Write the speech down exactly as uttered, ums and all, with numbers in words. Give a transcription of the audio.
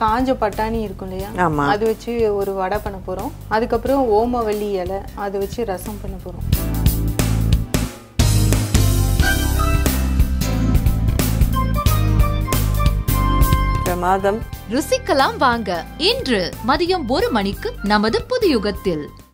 காஞ்ச பட்டாணி இருக்கும் இல்லையா, அது வச்சு ஒரு வடை பண்ண போறோம். அதுக்கப்புறம் ஓமவல்லி இலை அதை வச்சு ரசம் பண்ண போறோம். பிரமாதம். ருசிக்கலாம் வாங்க. இன்று மதியம் ஒரு மணிக்கு நமது புதுயுகத்தில்.